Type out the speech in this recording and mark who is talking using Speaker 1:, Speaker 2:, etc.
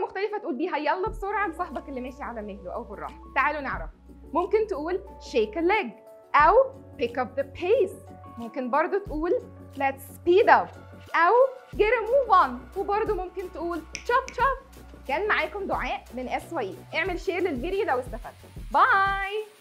Speaker 1: مختلفه تقول بيها يلا بسرعه لصاحبك اللي ماشي على مهله او بالراحه. تعالوا نعرف. ممكن تقول shake a leg او pick up the pace. ممكن برضو تقول let's speed up او get a move on. وبرضو ممكن تقول chop chop. كان معاكم دعاء من SYE. اعمل شير للفيديو لو استفدت. باي.